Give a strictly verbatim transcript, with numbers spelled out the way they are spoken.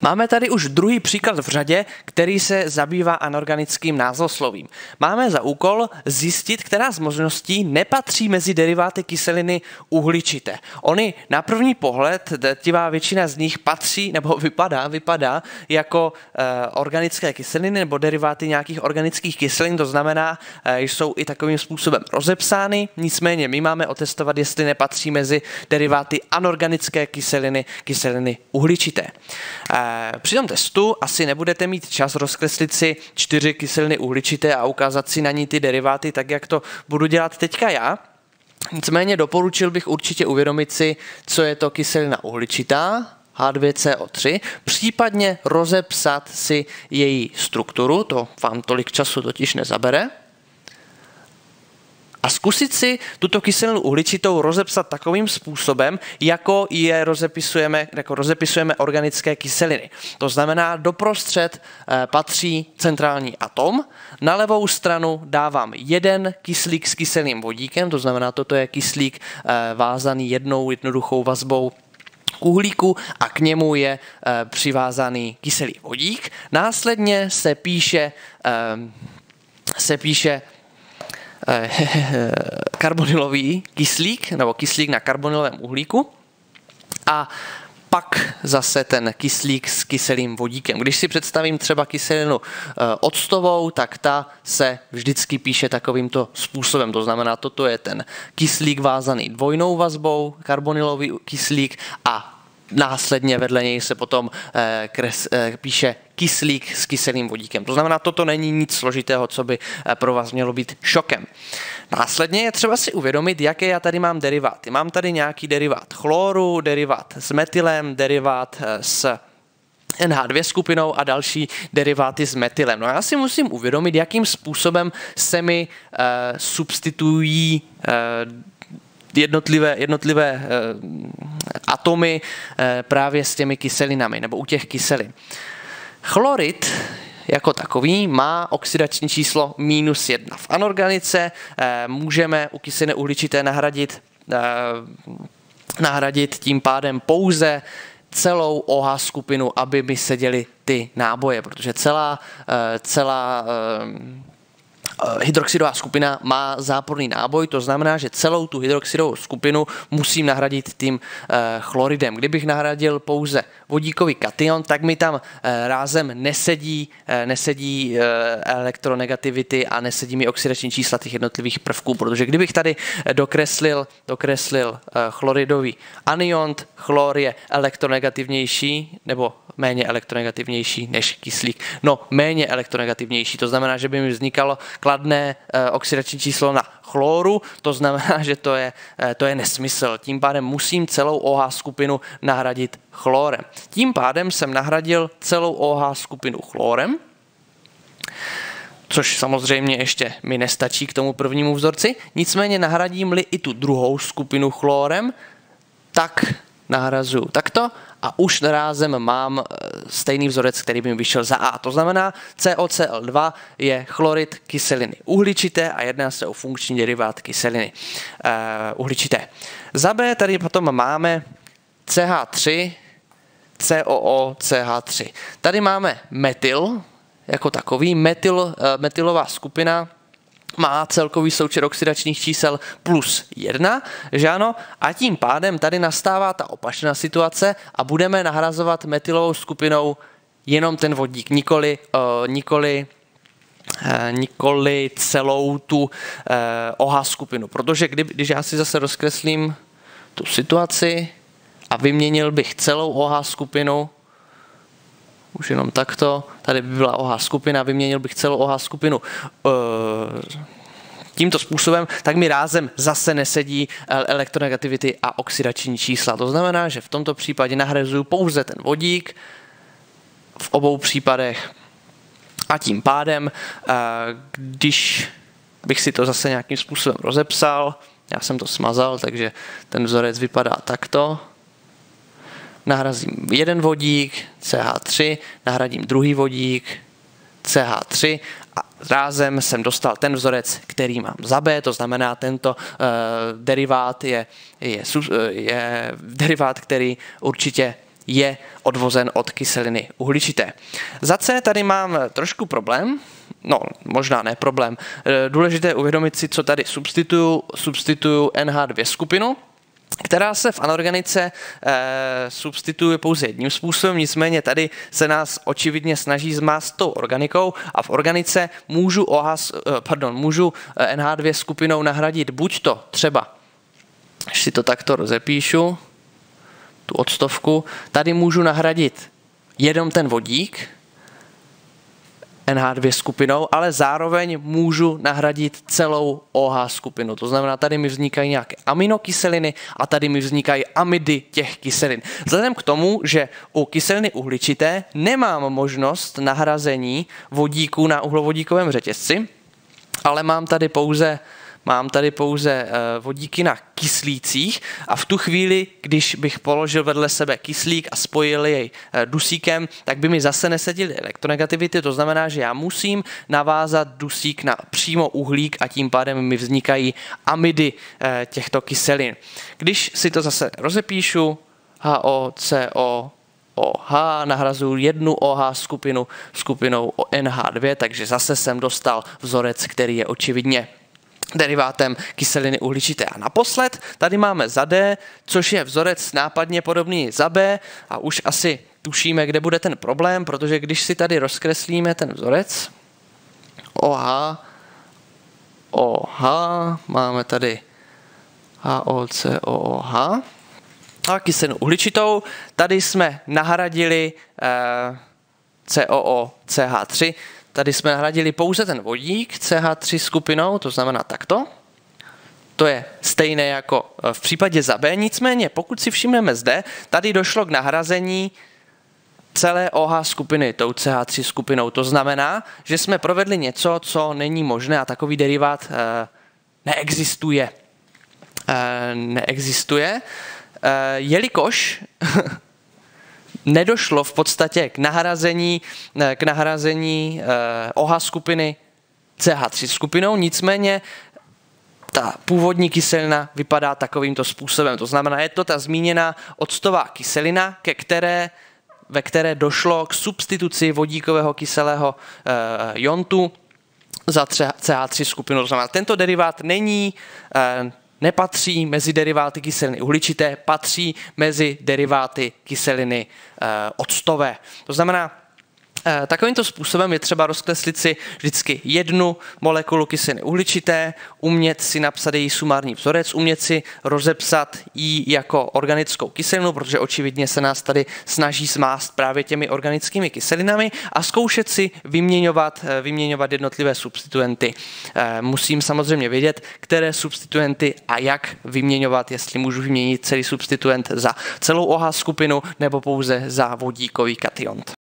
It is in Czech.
Máme tady už druhý příklad v řadě, který se zabývá anorganickým názvoslovím. Máme za úkol zjistit, která z možností nepatří mezi deriváty kyseliny uhličité. Ony na první pohled, tivá většina z nich patří, nebo vypadá, vypadá jako e, organické kyseliny nebo deriváty nějakých organických kyselin, to znamená, e, jsou i takovým způsobem rozepsány, nicméně my máme otestovat, jestli nepatří mezi deriváty anorganické kyseliny, kyseliny uhličité. E, Při tom testu asi nebudete mít čas rozkreslit si čtyři kyseliny uhličité a ukázat si na ní ty deriváty, tak jak to budu dělat teďka já. Nicméně doporučil bych určitě uvědomit si, co je to kyselina uhličitá, H dva C O tři, případně rozepsat si její strukturu, to vám tolik času totiž nezabere. A zkusit si tuto kyselinu uhličitou rozepsat takovým způsobem, jako je rozepisujeme, jako rozepisujeme organické kyseliny. To znamená, doprostřed patří centrální atom, na levou stranu dávám jeden kyslík s kyselým vodíkem, to znamená, toto je kyslík vázaný jednou jednoduchou vazbou k uhlíku a k němu je přivázaný kyselý vodík. Následně se píše, se píše karbonylový kyslík, nebo kyslík na karbonylovém uhlíku a pak zase ten kyslík s kyselým vodíkem. Když si představím třeba kyselinu octovou, tak ta se vždycky píše takovýmto způsobem. To znamená, toto je ten kyslík vázaný dvojnou vazbou, karbonylový kyslík a následně vedle něj se potom eh, kres, eh, píše kyslík s kyselým vodíkem. To znamená, toto není nic složitého, co by eh, pro vás mělo být šokem. Následně je třeba si uvědomit, jaké já tady mám deriváty. Mám tady nějaký derivát chloru, derivát s metylem, derivát eh, s N H dva skupinou a další deriváty s metylem. No já si musím uvědomit, jakým způsobem se mi eh, substituují eh, jednotlivé, jednotlivé e, atomy e, právě s těmi kyselinami, nebo u těch kyselin. Chlorid jako takový má oxidační číslo minus jedna. V anorganice e, můžeme u kyseliny uhličité nahradit, e, nahradit tím pádem pouze celou OH skupinu, aby mi seděly ty náboje, protože celá, e, celá e, hydroxidová skupina má záporný náboj, to znamená, že celou tu hydroxidovou skupinu musím nahradit tím e, chloridem. Kdybych nahradil pouze vodíkový kation, tak mi tam e, rázem nesedí, e, nesedí e, elektronegativity a nesedí mi oxidační čísla těch jednotlivých prvků, protože kdybych tady dokreslil, dokreslil e, chloridový anion, chlor je elektronegativnější, nebo méně elektronegativnější než kyslík. No, méně elektronegativnější, to znamená, že by mi vznikalo kladné e, oxidační číslo na chloru, to znamená, že to je, e, to je nesmysl. Tím pádem musím celou OH skupinu nahradit chlorem. Tím pádem jsem nahradil celou OH skupinu chlorem, což samozřejmě ještě mi nestačí k tomu prvnímu vzorci, nicméně nahradím-li i tu druhou skupinu chlorem, tak nahrazuju takto a už rázem mám stejný vzorec, který by mi vyšel za A. To znamená, C O C L dva je chlorid kyseliny uhličité a jedná se o funkční derivát kyseliny uh, uhličité. Za B tady potom máme C H tři, C O O, C H tři. Tady máme metyl jako takový. Metyl, uh, metylová skupina má celkový součet oxidačních čísel plus jedna, že ano? A tím pádem tady nastává ta opačná situace a budeme nahrazovat metylovou skupinou jenom ten vodík, nikoli, uh, nikoli, uh, nikoli celou tu uh, OH skupinu. Protože kdy, když já si zase rozkreslím tu situaci a vyměnil bych celou OH skupinu, už jenom takto, tady by byla OH skupina, vyměnil bych celou OH skupinu uh, tímto způsobem, tak mi rázem zase nesedí elektronegativity a oxidační čísla. To znamená, že v tomto případě nahrazuju pouze ten vodík v obou případech a tím pádem, když bych si to zase nějakým způsobem rozepsal, já jsem to smazal, takže ten vzorec vypadá takto, nahrazím jeden vodík, C H tři, nahradím druhý vodík, C H tři a rázem jsem dostal ten vzorec, který mám za B, to znamená, tento uh, derivát je, je, je derivát, který určitě je odvozen od kyseliny uhličité. Za C tady mám trošku problém, no možná ne problém. Důležité je uvědomit si, co tady substituju. Substituju N H dva skupinu, která se v anorganice e, substituje pouze jedním způsobem, nicméně tady se nás očividně snaží zmást tou organikou a v organice můžu, OH, pardon, můžu N H dva skupinou nahradit buď to třeba, když si to takto rozepíšu, tu odstovku, tady můžu nahradit jenom ten vodík N H dva skupinou, ale zároveň můžu nahradit celou O H skupinu. To znamená, tady mi vznikají nějaké aminokyseliny a tady mi vznikají amidy těch kyselin. Vzhledem k tomu, že u kyseliny uhličité nemám možnost nahrazení vodíků na uhlovodíkovém řetězci, ale mám tady pouze Mám tady pouze vodíky na kyslících a v tu chvíli, když bych položil vedle sebe kyslík a spojil jej dusíkem, tak by mi zase neseděly elektronegativity, to znamená, že já musím navázat dusík na přímo uhlík a tím pádem mi vznikají amidy těchto kyselin. Když si to zase rozepíšu, H O, C O, O H, nahrazuju jednu O H skupinu skupinou N H dva, takže zase jsem dostal vzorec, který je očividně derivátem kyseliny uhličité. A naposled tady máme za D, což je vzorec nápadně podobný za B a už asi tušíme, kde bude ten problém, protože když si tady rozkreslíme ten vzorec OH, OH, máme tady HOCOOH a kyselinu uhličitou, tady jsme nahradili eh, C O O C H tři, tady jsme nahradili pouze ten vodík C H tři skupinou, to znamená takto. To je stejné jako v případě za B, nicméně pokud si všimneme zde, tady došlo k nahrazení celé O H skupiny tou C H tři skupinou. To znamená, že jsme provedli něco, co není možné a takový derivát e, neexistuje. E, neexistuje, e, jelikož nedošlo v podstatě k nahrazení, k nahrazení eh, O H skupiny C H tři skupinou, nicméně ta původní kyselina vypadá takovýmto způsobem. To znamená, je to ta zmíněná octová kyselina, ke které, ve které došlo k substituci vodíkového kyselého eh, iontu za C H tři skupinu. To znamená, tento derivát není eh, nepatří mezi deriváty kyseliny uhličité, patří mezi deriváty kyseliny e, octové. To znamená, e, takovýmto způsobem je třeba rozkreslit si vždycky jednu molekulu kyseliny uhličité, umět si napsat její sumární vzorec, umět si rozepsat ji jako organickou kyselinu, protože očividně se nás tady snaží zmást právě těmi organickými kyselinami a zkoušet si vyměňovat, vyměňovat jednotlivé substituenty. Musím samozřejmě vědět, které substituenty a jak vyměňovat, jestli můžu vyměnit celý substituent za celou O H skupinu nebo pouze za vodíkový kation.